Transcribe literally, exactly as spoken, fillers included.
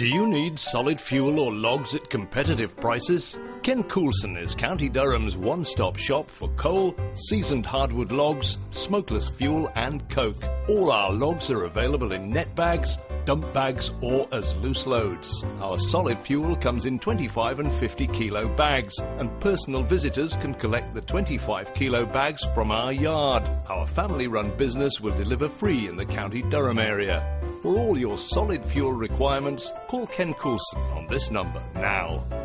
Do you need solid fuel or logs at competitive prices? Ken Coulson is County Durham's one-stop shop for coal, seasoned hardwood logs, smokeless fuel and coke. All our logs are available in net bags, dump bags or as loose loads. Our solid fuel comes in twenty-five and fifty kilo bags, and personal visitors can collect the twenty-five kilo bags from our yard. Our family-run business will deliver free in the County Durham area. For all your solid fuel requirements, call Ken Coulson on this number now.